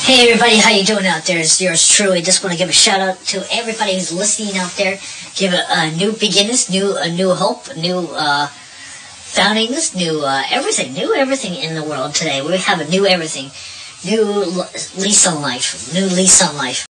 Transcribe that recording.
Hey everybody, how you doing out there? It's yours truly. Just want to give a shout out to everybody who's listening out there. Give a new beginnings, a new hope, new foundings, new everything in the world today. We have a new everything, new lease on life, new lease on life.